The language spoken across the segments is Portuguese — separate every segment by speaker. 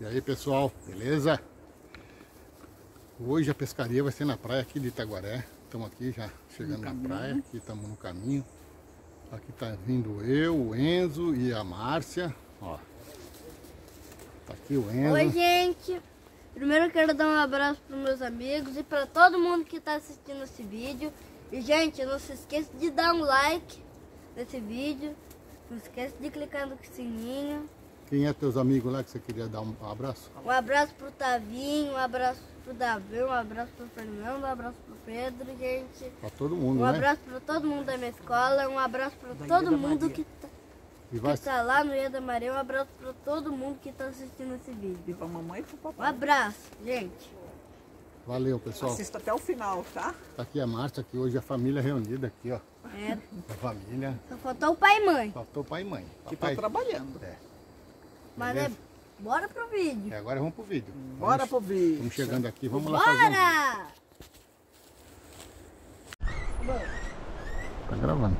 Speaker 1: E aí pessoal, beleza? Hoje a pescaria vai ser na praia aqui de Itaguaré. Estamos aqui já chegando na praia, aqui estamos no caminho. Aqui tá vindo eu, o Enzo e a Márcia. Ó, tá aqui o Enzo.
Speaker 2: Oi gente, primeiro eu quero dar um abraço para os meus amigos e para todo mundo que está assistindo esse vídeo. E gente, não se esqueça de dar um like nesse vídeo. Não esqueça de clicar no sininho.
Speaker 1: Quem é teus amigos lá que você queria dar um abraço?
Speaker 2: Um abraço pro Tavinho, um abraço pro Davi, um abraço pro Fernando, um abraço pro Pedro, gente.
Speaker 1: Pra todo mundo,
Speaker 2: Um
Speaker 1: né?
Speaker 2: abraço pra todo mundo da minha escola, um abraço pra todo mundo que tá lá no Ilha da Maria, um abraço pra todo mundo que tá assistindo esse vídeo.
Speaker 3: E pra mamãe e pro
Speaker 2: Um
Speaker 3: papai.
Speaker 2: abraço, gente.
Speaker 1: Valeu, pessoal.
Speaker 3: Assista até o final, tá?
Speaker 1: Tá aqui a Márcia, aqui hoje a família reunida aqui, ó.
Speaker 2: É,
Speaker 1: A família.
Speaker 2: só faltou o pai e mãe.
Speaker 1: Faltou pai e mãe.
Speaker 3: Que
Speaker 1: Papai.
Speaker 3: tá trabalhando.
Speaker 1: É.
Speaker 2: Mas
Speaker 1: Beleza?
Speaker 2: bora pro vídeo.
Speaker 1: E agora vamos pro vídeo.
Speaker 3: Bora pro vídeo.
Speaker 1: Estamos chegando aqui, vamos lá fazer um vídeo.
Speaker 2: Bora!
Speaker 1: Tá gravando.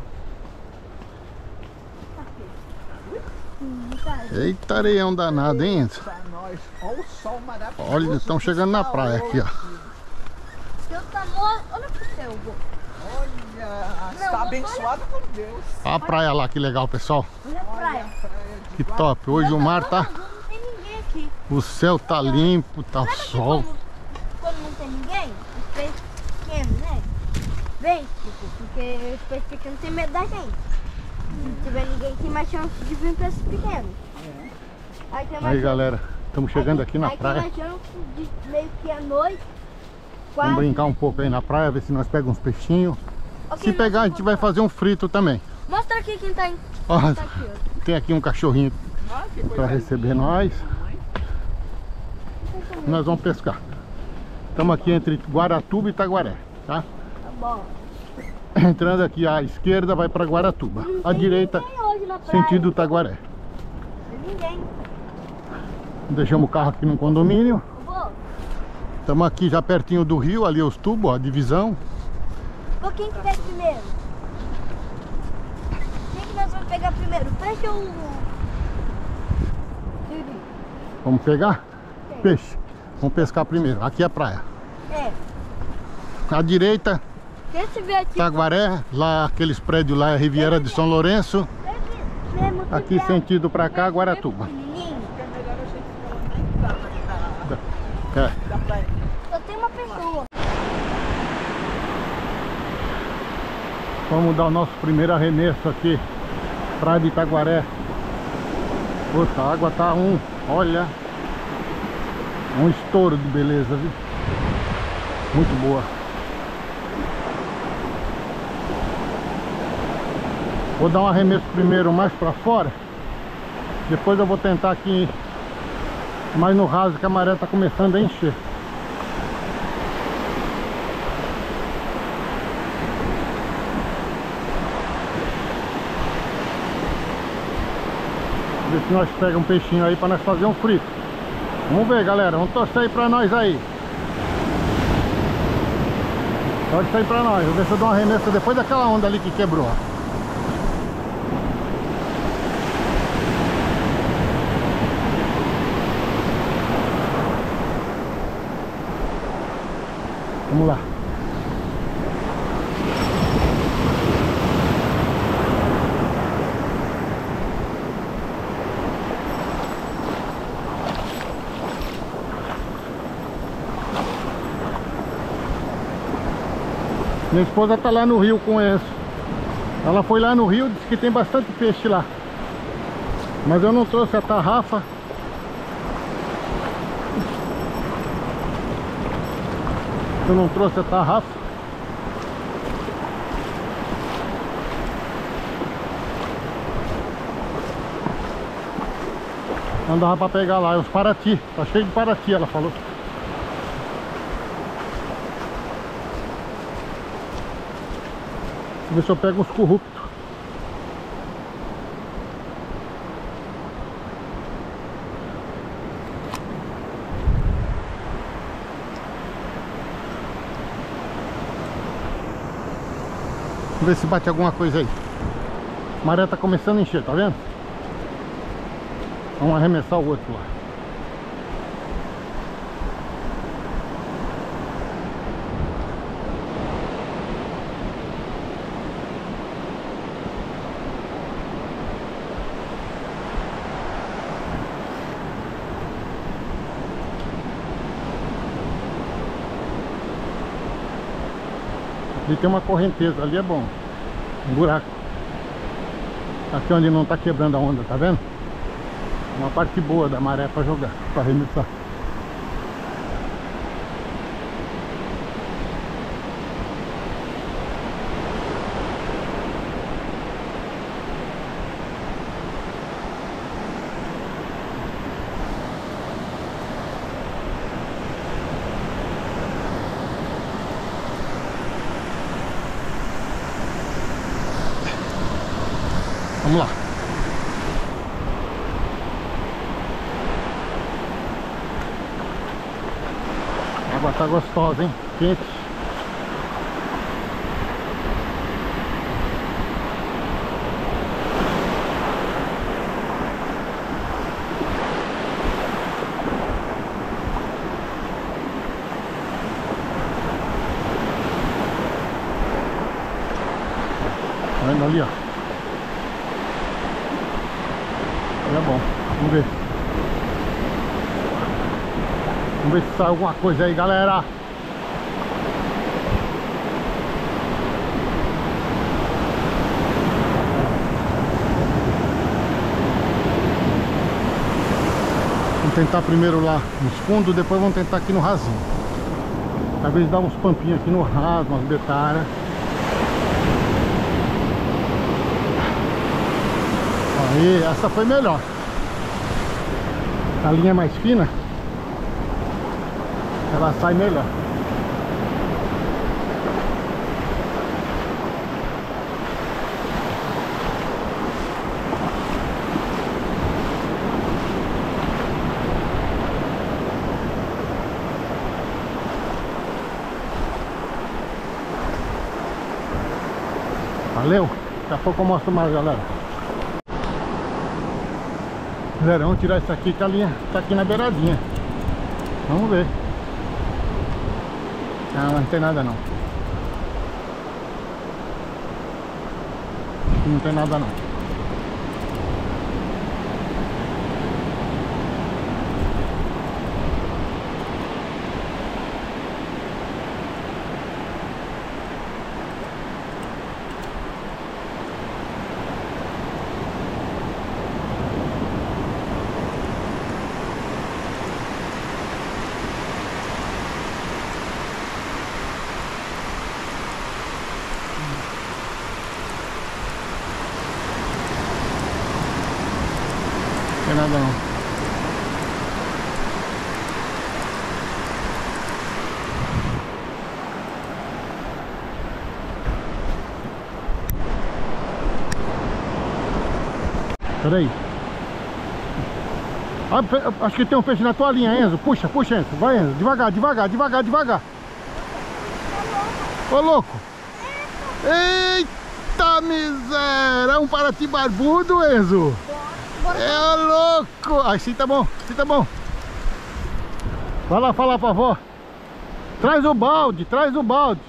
Speaker 2: Tá.
Speaker 1: Eita areião danado, hein, Enzo?
Speaker 3: Pra nós. Olha o sol maravilhoso.
Speaker 1: Olha, estamos chegando na praia aqui, ó.
Speaker 2: Seu tamanho, olha pro céu, vô.
Speaker 3: Olha, está abençoado por Deus.
Speaker 1: Olha a praia lá, que legal, pessoal.
Speaker 2: Olha a praia.
Speaker 1: Que top. Hoje o mar tá...
Speaker 2: Não tem ninguém aqui.
Speaker 1: O céu tá limpo, tá
Speaker 2: Sabe
Speaker 1: sol.
Speaker 2: quando não tem ninguém? Os peixes pequenos, né? Vem, porque os peixes pequenos têm medo da gente. Se tiver ninguém, tem mais chance de vir peixes pequenos. Aí, tem mais
Speaker 1: Aí,
Speaker 2: chance-
Speaker 1: galera, estamos chegando aqui na
Speaker 2: aí
Speaker 1: praia.
Speaker 2: tem mais chance de meio que à noite.
Speaker 1: Vamos
Speaker 2: Quase.
Speaker 1: brincar um pouco aí na praia, ver se nós pegamos uns peixinhos.
Speaker 2: Ok,
Speaker 1: Se pegar, a gente vai fazer um frito também.
Speaker 2: Mostra aqui quem tá,
Speaker 1: Ó,
Speaker 2: tá aqui, ó.
Speaker 1: tem aqui um cachorrinho
Speaker 3: Ah, que coisa
Speaker 1: para receber
Speaker 3: linda.
Speaker 1: nós.
Speaker 3: Mamãe.
Speaker 1: Nós vamos pescar. Estamos aqui entre Guaratuba e Itaguaré, tá?
Speaker 2: Tá bom.
Speaker 1: Entrando aqui à esquerda vai para Guaratuba, à direita
Speaker 2: Ninguém hoje na praia.
Speaker 1: sentido Itaguaré.
Speaker 2: Ninguém.
Speaker 1: Deixamos o carro aqui no condomínio.
Speaker 2: Vô,
Speaker 1: Estamos aqui já pertinho do rio, ali os tubos, ó, a divisão.
Speaker 2: quem que vai primeiro? Quem que nós vamos pegar primeiro? Peixe ou siri?
Speaker 1: Vamos pegar? Peixe. Vamos pescar primeiro. Aqui é a praia.
Speaker 2: É.
Speaker 1: À direita,
Speaker 2: Quem se vê aqui?
Speaker 1: Itaguaré, lá aqueles prédios lá é Riviera de São Lourenço.
Speaker 2: Mesmo que
Speaker 1: Aqui
Speaker 2: vier-
Speaker 1: sentido para cá,
Speaker 2: mesmo
Speaker 1: Guaratuba.
Speaker 2: pequenininho,
Speaker 3: É melhor a gente ficar lá na entrada
Speaker 1: É.
Speaker 3: da praia.
Speaker 2: só tem uma pessoa.
Speaker 1: Vamos dar o nosso primeiro arremesso aqui, praia de Itaguaré. Puta, a água tá olha, um estouro de beleza, viu? Muito boa. Vou dar um arremesso primeiro mais pra fora, depois eu vou tentar aqui mais no raso, que a maré tá começando a encher. Ver se nós pegamos um peixinho aí pra nós fazer um frito. Vamos ver, galera, vamos torcer aí pra nós aí. Torce aí pra nós, vou ver se eu dou um arremesso depois daquela onda ali que quebrou. Vamos lá. Minha esposa tá lá no rio com o Enzo. Ela foi lá no rio, disse que tem bastante peixe lá. Mas eu não trouxe a tarrafa. Eu não trouxe a tarrafa. Não dava pra pegar lá, é os Paraty. Tá cheio de Paraty, ela falou. Vou ver se eu pego uns corruptos. Vamos ver se bate alguma coisa aí. A maré tá começando a encher, tá vendo? Vamos arremessar o outro lá. Ali tem uma correnteza, ali é bom. Um buraco. Aqui onde não tá quebrando a onda, tá vendo? Uma parte boa da maré pra jogar, pra arremessar. Vamos lá. A água tá gostosa, hein? Quente. Tá vendo ali, ó? É bom, vamos ver. Vamos ver se sai alguma coisa aí, galera. Vamos tentar primeiro lá nos fundos, depois vamos tentar aqui no rasinho. Talvez dar uns pampinhos aqui no raso, umas betalhas. Aí, essa foi melhor. A linha mais fina, ela sai melhor. Valeu? Daqui a pouco eu mostro mais, galera. Galera, vamos tirar isso aqui que a linha tá aqui na beiradinha. Vamos ver. Não tem nada não. Não tem nada não. Não tem nada não. Pera aí. Ah, acho que tem um peixe na tua linha, Enzo. Puxa, puxa, Enzo. Vai, Enzo. Devagar, devagar, devagar, devagar. Ô, louco. Eita miséria. É um parati barbudo, Enzo. É louco. Assim tá bom, assim tá bom. Vai lá falar pra avó. Traz o balde, traz o balde.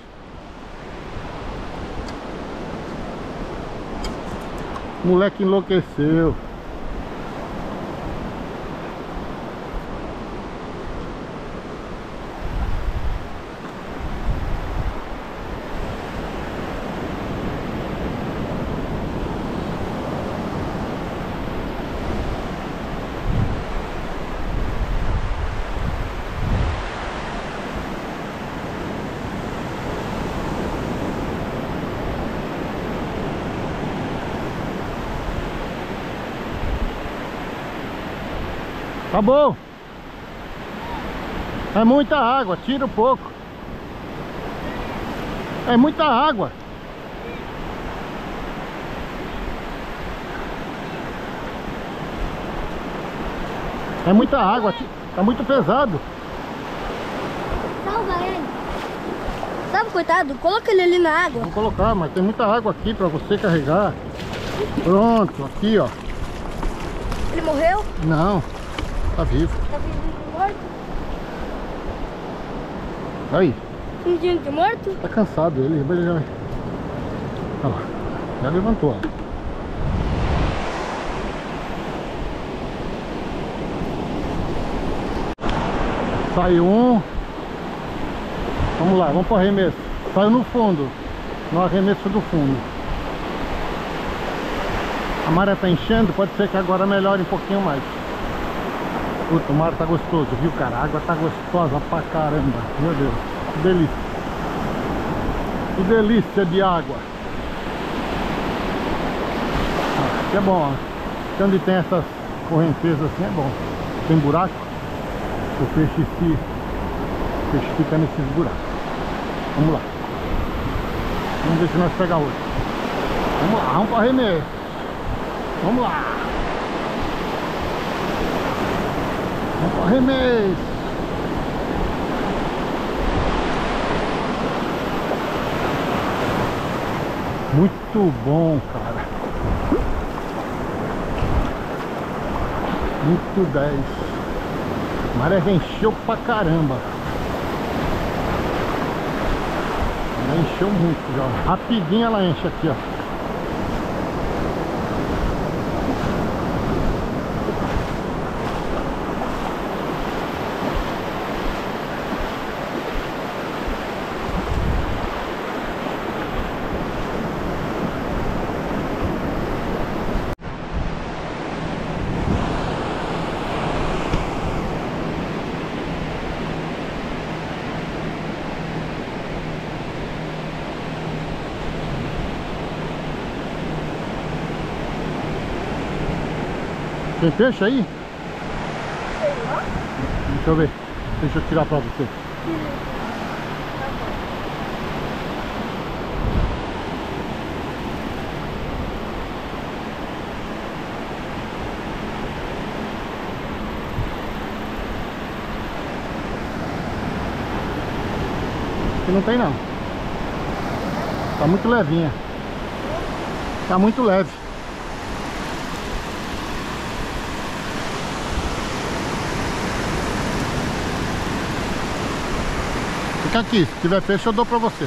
Speaker 1: O moleque enlouqueceu. Acabou. É muita água, tira um pouco. É muita água. É muita água, tá muito pesado.
Speaker 2: Salva ele. Sabe, coitado, coloca ele ali na água.
Speaker 1: Vou colocar, mas tem muita água aqui pra você carregar. Pronto, aqui ó.
Speaker 2: Ele morreu?
Speaker 1: Não, tá vivo.
Speaker 2: Tá fingindo de morto?
Speaker 1: Aí,
Speaker 2: Fingindo de morto?
Speaker 1: tá cansado ele já... Olha lá, já levantou, ó. Saiu um. Vamos lá, vamos pro arremesso. Saiu no fundo. no arremesso do fundo. A maré tá enchendo, pode ser que agora melhore um pouquinho mais. Puta, o mar tá gostoso, viu, cara? A água tá gostosa pra caramba. Meu Deus, que delícia. Que delícia de água. Aqui é bom, ó. Onde tem essas correntezas assim é bom. Tem buraco, o peixe fica nesses buracos. Vamos lá. Vamos ver se nós pegamos outro. Vamos lá, vamos para arremesso. Vamos lá. Vamos para arremesso. Muito bom, cara. Muito 10. A maré já encheu pra caramba. Ela encheu muito já. Rapidinho ela enche aqui, ó. Tem peixe aí? Deixa eu ver. Deixa eu tirar pra você. Aqui não tem não. Tá muito levinha. Tá muito leve. Fica aqui, se tiver peixe eu dou pra você.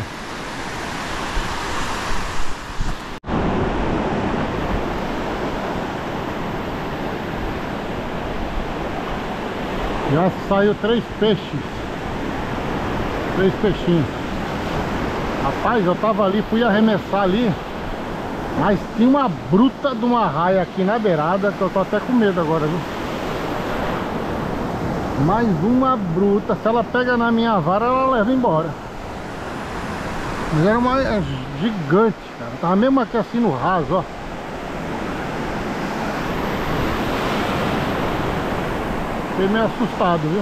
Speaker 1: Já saiu 3 peixes. 3 peixinhos. Rapaz, eu tava ali, fui arremessar ali, mas tinha uma bruta de uma raia aqui na beirada, que eu tô até com medo agora, viu? Mais uma bruta, se ela pega na minha vara, ela leva embora. Mas era uma gigante, cara. Tava mesmo aqui assim no raso, ó. Fiquei meio assustado, viu?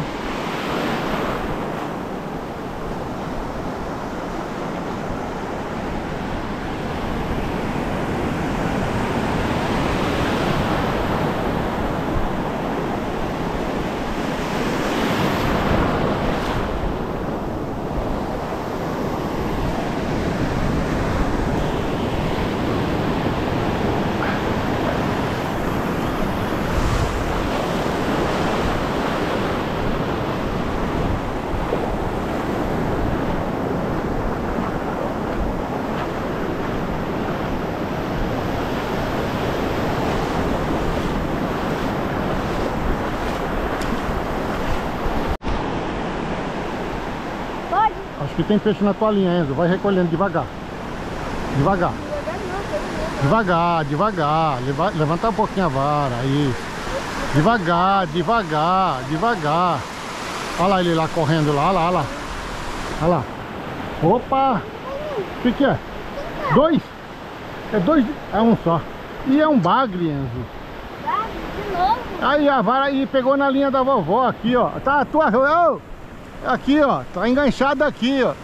Speaker 1: Acho que tem peixe na tua linha, Enzo. Vai recolhendo devagar. Devagar. Devagar, devagar. Levanta um pouquinho a vara. Isso. Devagar, devagar, devagar. Olha lá ele lá correndo lá, olha lá, olha lá. Olha lá. Opa! O que é? 2? É 2? É um só. E é um bagre, Enzo.
Speaker 2: Bagre de novo?
Speaker 1: Aí a vara aí pegou na linha da vovó aqui, ó. Tá a tua... Oh! Aqui, ó, tá enganchado aqui, ó.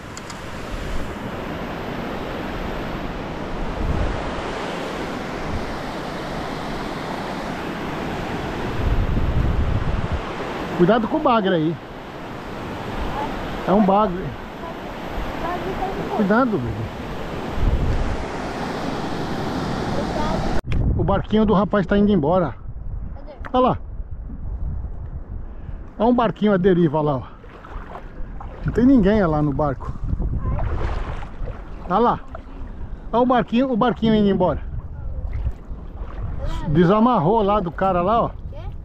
Speaker 1: Cuidado com o bagre aí. É um bagre. Cuidado, bebê. O barquinho do rapaz tá indo embora. Olha lá. Olha um barquinho à deriva lá, ó. Não tem ninguém lá no barco. Olha lá. Olha o barquinho indo embora. Desamarrou lá do cara lá, ó.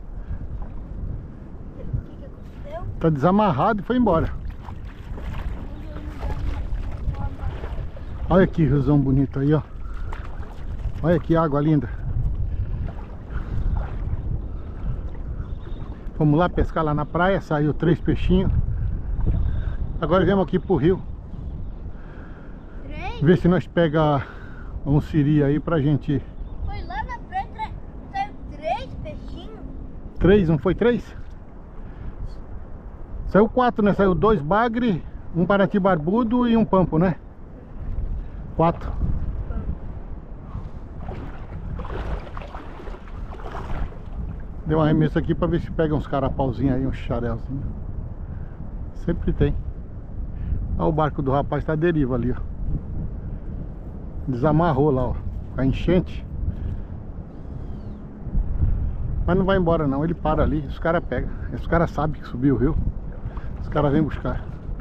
Speaker 1: Tá desamarrado e foi embora. Olha que riozão bonito aí, ó. Olha que água linda. Vamos lá pescar lá na praia, saiu 3 peixinhos. Agora viemos aqui pro rio.
Speaker 2: 3?
Speaker 1: Ver se nós pega um siri aí pra gente.
Speaker 2: Foi lá na praia, saiu 3 peixinhos?
Speaker 1: 3, não foi 3? Saiu 4, né? Saiu 2 bagre, um parati barbudo e um pampo, né? 4. Deu um arremesso aqui pra ver se pega uns carapauzinhos aí, uns xarelzinhos. Sempre tem. Olha o barco do rapaz, tá à deriva ali, ó. Desamarrou lá, ó, com a enchente. Mas não vai embora não, ele para ali, os caras pegam. Os caras sabem que subiu o rio. Os caras vêm buscar.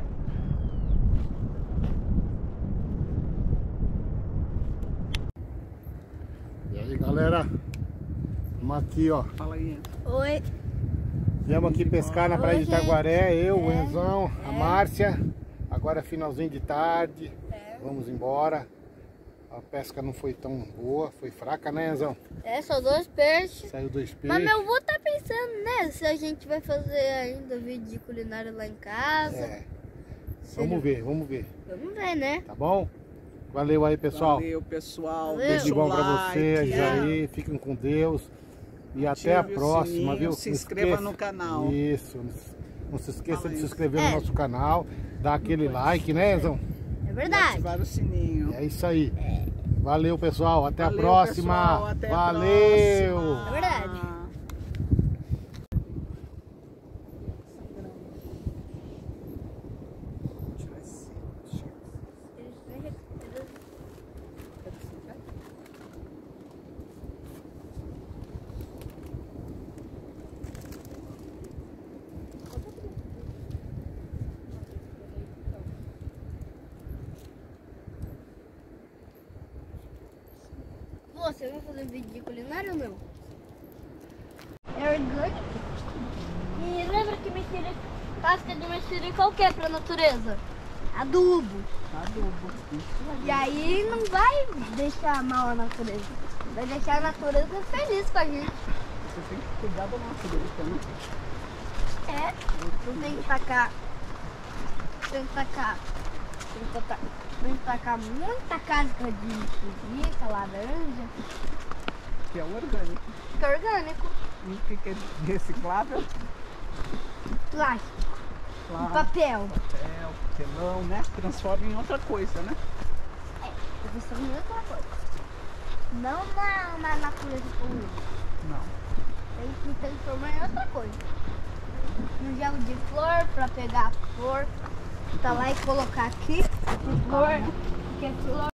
Speaker 1: E aí, galera? Vamos aqui, ó.
Speaker 3: Fala aí.
Speaker 2: Oi.
Speaker 1: Viemos aqui pescar na praia de
Speaker 2: Oi, gente.
Speaker 1: Itaguaré, eu, o
Speaker 2: É.
Speaker 1: Enzão, a Márcia. Agora é finalzinho de tarde, vamos embora. A pesca não foi tão boa, foi fraca, né, Enzão?
Speaker 2: É, só 2 peixes.
Speaker 1: Saiu 2 peixes.
Speaker 2: Mas meu avô tá pensando, né? Se a gente vai fazer ainda vídeo de culinária lá em casa.
Speaker 1: É,
Speaker 2: Se
Speaker 1: vamos
Speaker 2: ele-
Speaker 1: ver, vamos ver,
Speaker 2: Vamos ver, né?
Speaker 1: tá bom? Valeu aí, pessoal.
Speaker 3: Valeu, pessoal.
Speaker 2: Valeu.
Speaker 1: Tudo
Speaker 3: Deixa
Speaker 1: de
Speaker 3: o
Speaker 1: bom pra
Speaker 3: like,
Speaker 1: vocês
Speaker 3: é.
Speaker 1: aí, fiquem com Deus. E até a
Speaker 3: Ative o
Speaker 1: próxima,
Speaker 3: sininho,
Speaker 1: viu?
Speaker 3: se
Speaker 1: Não
Speaker 3: inscreva
Speaker 1: esqueça-
Speaker 3: no canal.
Speaker 1: Isso, não se esqueça
Speaker 3: Fala
Speaker 1: de
Speaker 3: aí.
Speaker 1: se inscrever
Speaker 2: É.
Speaker 1: no nosso canal, dar aquele like, né, Enzão?
Speaker 2: É
Speaker 3: E
Speaker 2: verdade.
Speaker 3: ativar o sininho.
Speaker 1: É isso aí. Valeu, pessoal. Até
Speaker 3: Valeu,
Speaker 1: a próxima.
Speaker 3: pessoal, até a
Speaker 1: Valeu.
Speaker 3: próxima.
Speaker 2: É verdade.
Speaker 3: Deixa eu ver se-
Speaker 2: Você vai fazer vídeo de culinária ou não? É orgânico. E lembra que mexerica, casca de mexerica é o que pra natureza? Adubo.
Speaker 3: Adubo.
Speaker 2: E aí não vai deixar mal a natureza. Vai deixar a natureza feliz com a gente.
Speaker 3: Você tem que cuidar da natureza, né?
Speaker 2: É. Não tem que tacar. Tem que tacar. Tem que tacar muita casca de mexerica, laranja.
Speaker 3: Que é orgânico.
Speaker 2: Que é orgânico.
Speaker 3: E o que que é reciclável?
Speaker 2: Plástico.
Speaker 3: Claro.
Speaker 2: Papel.
Speaker 3: Papel, papelão, né? Transforma em outra coisa, né?
Speaker 2: Isso é outra coisa. Não na natureza poluída.
Speaker 3: Não.
Speaker 2: Tem que transformar em outra coisa. No gel de flor, pra pegar a flor, tá lá e colocar aqui. De flor, que é flor.